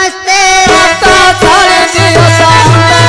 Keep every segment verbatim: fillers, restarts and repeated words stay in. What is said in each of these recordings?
समस्ते रास्ता छाड़ दियो शांते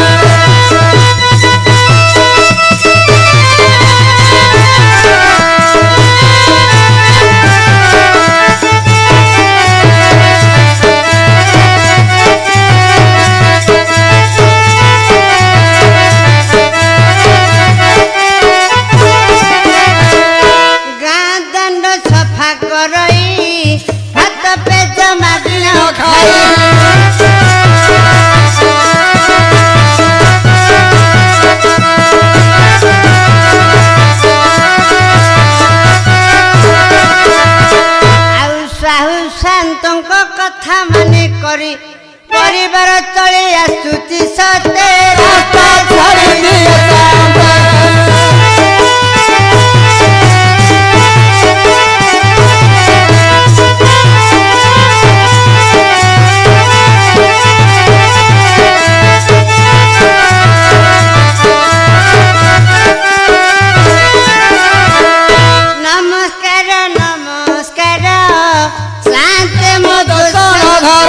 कथा माने करी परिवार चली आसुची सते रास्ता छाड़ी दियो शांते नमस्कार नमस्कार शांति मधुसूदन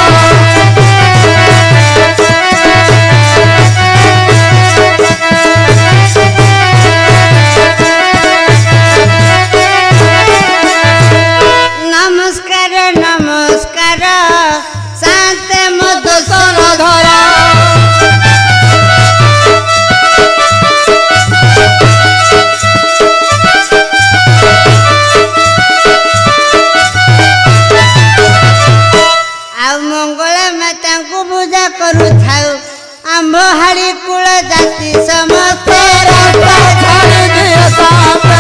नमस्कार नमस्कार शांति मधुसूदन पूजा करू थाउ आंब हाड़ी कुल जाति समस्ते रास्ता छाड़ी दियो शांते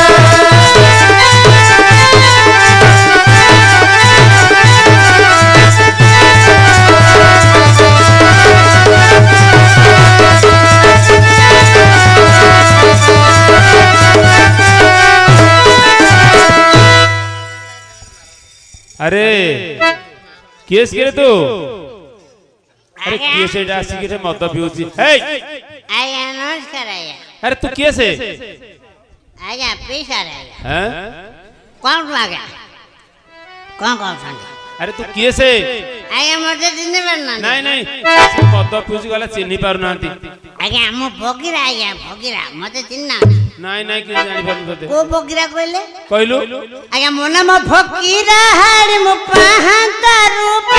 अरे केस करे तू अरे किए से डासी के मत पिउची हे आया नमस्कार आया अरे तू किए से आया पैसा आया हैं कौन आ गया कौन कौन संगे अरे तू किए से आया मते चिन्ह पारना नहीं नहीं मत पिउची गला चिन्ही पारु नांती आया हम भोगिरा आया भोगिरा मते चिन्ह नहीं नहीं कि जानि पारु तते को भोगिरा कहले कहलु आया मो नाम भोगिरा हाड़ी मो पाहंता रूपे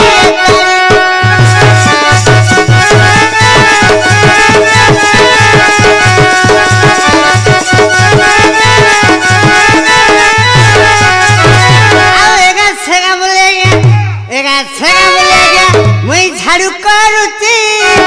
मुई झाड़ू करूची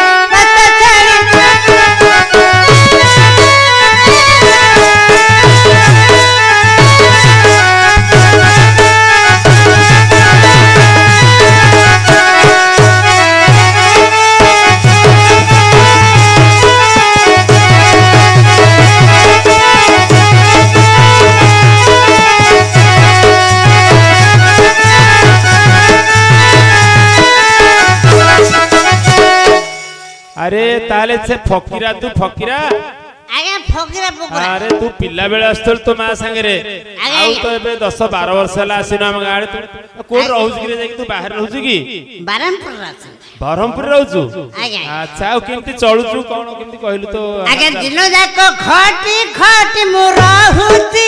अरे ताले से फकीरा तू फकीरा आगे फकीरा फकीरा अरे तू पिल्ला बेले आस्तल तो मा संगे रे आउ तो एबे दस बारह वर्ष ला आसीना हम गाड़ी तू कोन रहउस कि रे जाई तू बाहर रहउस कि बरहमपुर रहछ बरहमपुर रहउछु आगे अच्छा आ केमती चलुछु कोन केमती कहलु तो आगे दिनो जाको खटी खटी मु रहउती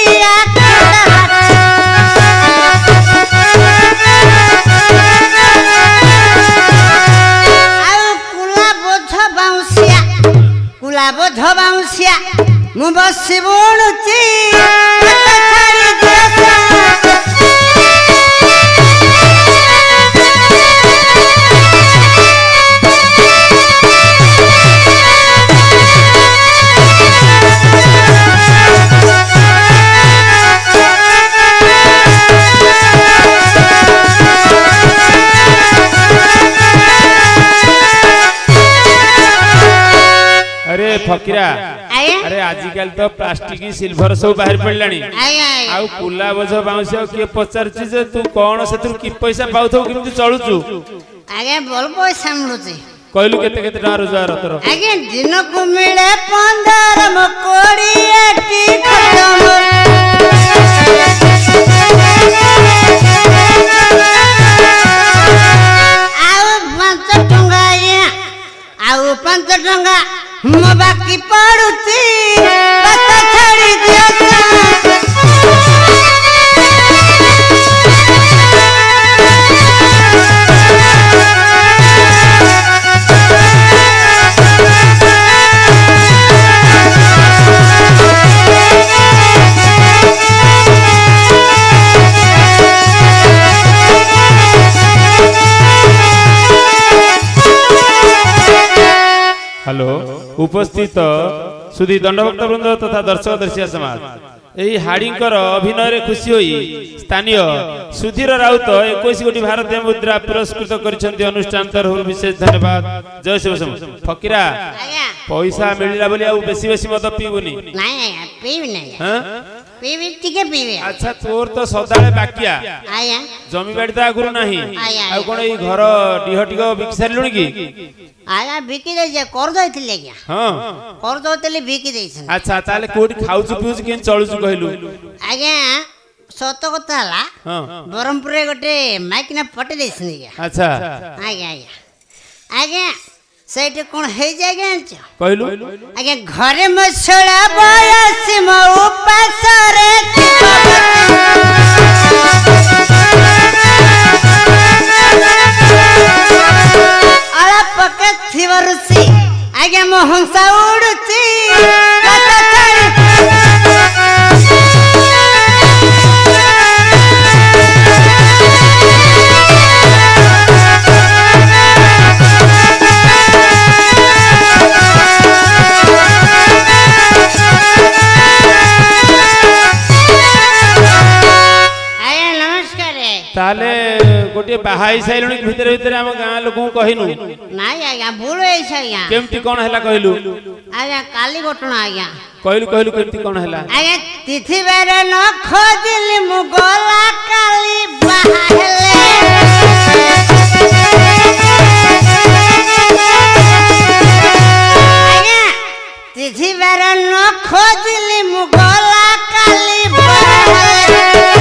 कुला बोझ बाउसिया मु बसी बुणुची छाड़ी दियो अरे फकीरा अरे आजिकल तो प्लास्टिक सिल्वर सब बाहर पड़लानी आउ कुला बोझ बाउंस के पचारछि जे तू कोन सेतु की पैसा पाउथौ किमति चलुछु आगे बोल पैसा मिलुछि कहलु केते केते टका रोजगार तोर आगे दिन को मिले पंद्रह म कोड़ी टी खत्म आउ ପାଞ୍ଚ ଟଙ୍କା ମୋ ବାକି ପଡୁଛି କଥା ଛାଡି ଦିଅ हेलो उपस्थित सुधी दंडभक्त वृंद तथा दर्शक दर्शिया समाज यही हाड़ीकर अभिनय खुशी होई स्थानीय सुधीर राउत इक्कीस कोटी भारतीय मुद्रा पुरस्कृत कर अनुष्ठान तरफ विशेष धन्यवाद। जय शिव शंभु। फकीरा पैसा मिलला बोली आ बेसी बेसी मद पीबुनी नहीं आया पीबी नहीं हां पीबी टिके पीबी। अच्छा तोर तो सदाळे बाकिया आया जमी बाड़ी तो आगुरु नाही आ कोन ई घर डिह टिको बिक सारलुनी की आया बिकी दे जे कर दइथिले क्या हां कर दइथिले बिकी देछन। अच्छा ताले कोठी खाउछु पिउछु केन चलुछु कहलु आज्ञा सत कथा हला हां बरमपुर रे गोटे माइकना पटे देछन क्या। अच्छा आज्ञा आज्ञा आज्ञा सेटे कोन हे जाय गछ कहलु आज्ञा घरे मसला बयस मो उपास रे आला पके थिवरसी आज्ञा मो हंसा उडुची कथा छाड़ी ताले गोटे बाहाई साइलुनी भीतर भीतर हम गां लोक कहिनु नाही आज्ञा भूल होई छै आज्ञा केमती कोन हला कहलु आज्ञा काली घटना आज्ञा कहलु कहलु केमती कोन हला आज्ञा तिथि बेरे न खोजिली मु गोला काली बाहेले आज्ञा तिथि बेरे न खोजिली मु गोला काली बाहेले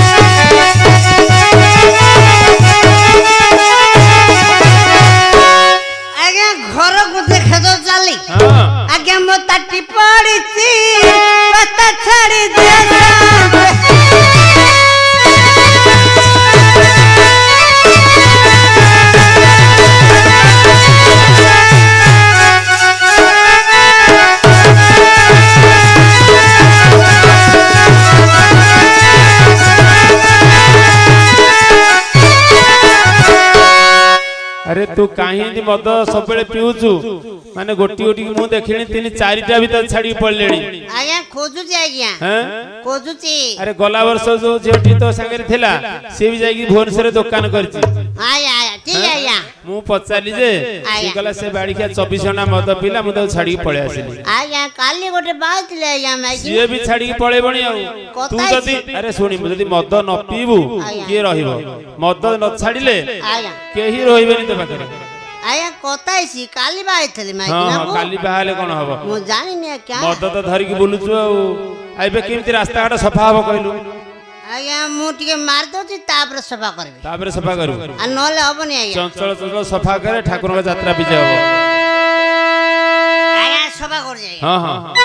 घर को देखे तो चली आगे मो ताटी पड़ी थी पता छाड़ी दिया अरे तू कहीं मद सब पीऊचु माने गोटी गोटी मु देखिनी तीन चारिटा भीतर छाड़ी पड़लेनी आज्ञा खोजुची आज्ञा हैं खोजुची। अरे गला वर्ष जो जेठी तो संगे थिला से भी जाई भुवनेश्वर दुकान करची आया आया ठीक है आज्ञा मु पचाली जे से गला से बाड़ी के चौबीस घंटा मद पीला मु तो छाड़ी पळे आसिली आज्ञा काली गोटे बात ले आज्ञा मैं से भी छाड़ी पळे बणी आ तू जदी अरे सुनी जदी मद न पीबू के रहिबो मद न छाड़ीले आज्ञा केही रहिबेनी तो पाखरे आया कोताई सी काली बाई थली माई हां हां काली बाहाले कोन हबो मु जानि ने क्या मद तो धरि के बोलुछु आ आइबे केमती रास्ता घाट सफा हबो कहलु आया मु टिके मार दोची तापर सफा करबे तापर सफा करू आ नले हबनी आया चंचल चंचल सफा करे ठाकुर का यात्रा विजय हबो आया सफा कर जाई हां हां